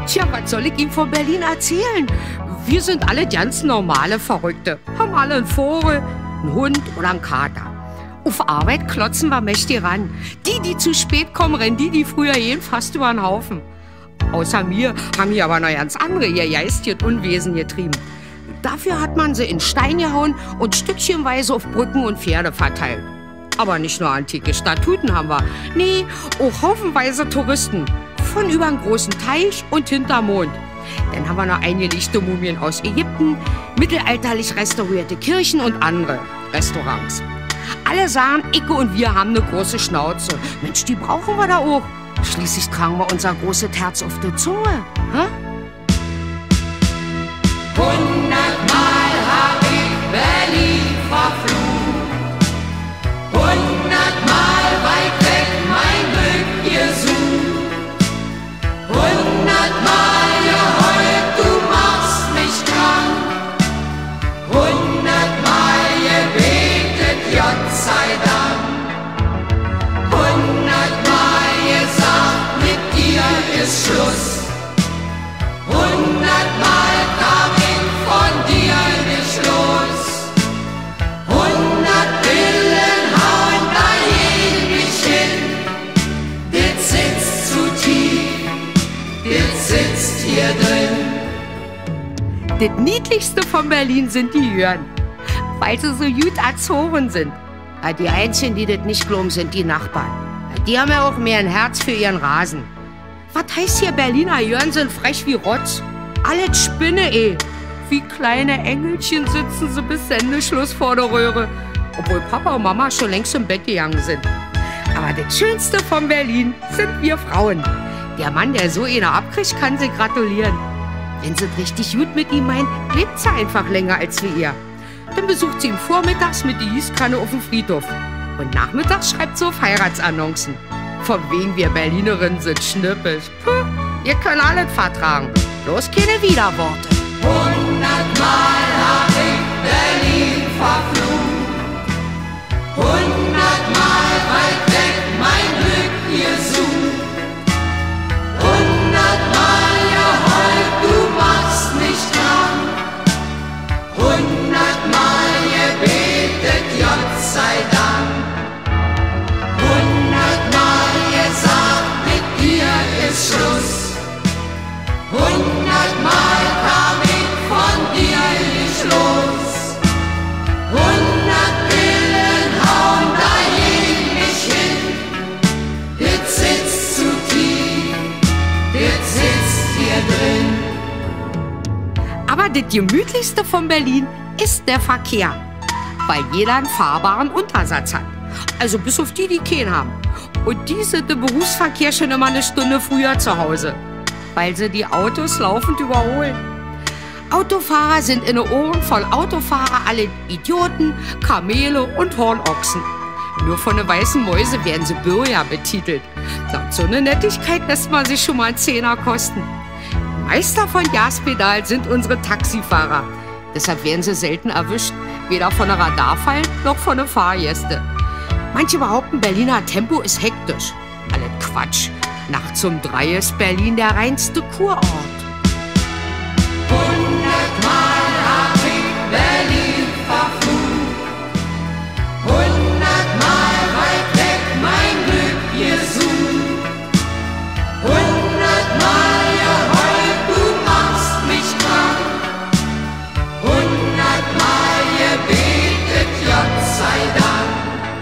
Tja, was soll ich ihm von Berlin erzählen? Wir sind alle ganz normale Verrückte. Haben alle einen Vogel, einen Hund oder einen Kater. Auf Arbeit klotzen wir mächtig ran. Die zu spät kommen, rennen die früher gehen, fast über den Haufen. Außer mir haben hier aber noch ganz andere ihr geistiges Unwesen getrieben. Dafür hat man sie in Stein gehauen und stückchenweise auf Brücken und Pferde verteilt. Aber nicht nur antike Statuten haben wir. Nee, auch haufenweise Touristen. Von über einen großen Teich und hinterm Mond. Dann haben wir noch eingelegte Mumien aus Ägypten, mittelalterlich restaurierte Kirchen und andere Restaurants. Alle sagen, Icke und wir haben eine große Schnauze. Mensch, die brauchen wir da auch. Schließlich tragen wir unser großes Herz auf der Zunge. Hä? 100-mal hab ich Berlin verflucht. 100-mal weit weg mein Glück gesucht. 100-mal geheult, du machst mich krank. 100-mal gebetet, Gott sei Dank. 100-mal gesagt, mit dir ist Schluss. 100-mal kam ich von dir nicht los. 100 Pillen hauen da mich hin. Das sitzt zu tief, das sitzt hier drin. Das Niedlichste von Berlin sind die Jüren, weil sie so gut erzogen sind. Die Einzigen, die das nicht glauben, sind die Nachbarn. Die haben ja auch mehr ein Herz für ihren Rasen. Was heißt hier, Berliner Jüren sind frech wie Rotz? Alles Spinne, eh. Wie kleine Engelchen sitzen sie bis Sendeschluss vor der Röhre. Obwohl Papa und Mama schon längst im Bett gegangen sind. Aber das Schönste von Berlin sind wir Frauen. Der Mann, der so eine abkriegt, kann sie gratulieren. Wenn sie es richtig gut mit ihm meint, lebt sie einfach länger als wir ihr. Dann besucht sie ihn vormittags mit der Gießkanne auf dem Friedhof. Und nachmittags schreibt sie auf Heiratsannoncen. Von wegen wir Berlinerinnen sind schnippisch. Puh, ihr könnt alles vertragen. Bloß keine Widerworte. 100-mal hab ich Berlin verflucht. 100-mal weit weg mein Glück gesucht. 100-mal geheult, du machst mich krank. 100-mal gebetet, Gott sei Dank. 100-mal gesagt, mit dir ist Schluss. 100-mal kam ich von dir nicht los. 100 Pillen hauen da mich hin. Das sitzt zu tief, das sitzt hier drin. Aber das Gemütlichste von Berlin ist der Verkehr. Weil jeder einen fahrbaren Untersatz hat. Also bis auf die keinen haben. Und die sind im Berufsverkehr schon immer eine Stunde früher zu Hause. Weil sie die Autos laufend überholen. Autofahrer sind in den Ohren von Autofahrer alle Idioten, Kamele und Hornochsen. Nur von den weißen Mäuse werden sie Bürger betitelt. Doch so eine Nettigkeit lässt man sich schon mal einen Zehner kosten. Meister von Gaspedal sind unsere Taxifahrer. Deshalb werden sie selten erwischt, weder von der Radarfallen noch von den Fahrgästen. Manche behaupten, Berliner Tempo ist hektisch. Alles Quatsch. Nachts um 3 ist Berlin der reinste Kurort. 100-mal hab ich Berlin verflucht. 100-mal weit weg mein Glück gesucht. 100-mal geheult, du machst mich krank. 100-mal gebetet, Gott sei Dank.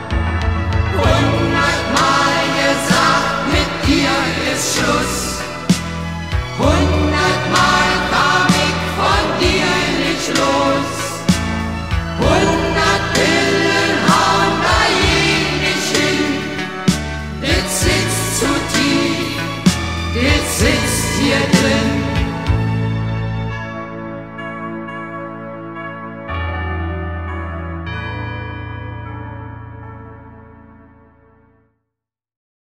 100-mal gesagt, mit dir ist Schluss. 100-mal kam ich von dir nicht los. 100 Pillen hauen da nicht hin. Das sitzt zu tief, das sitzt hier drin.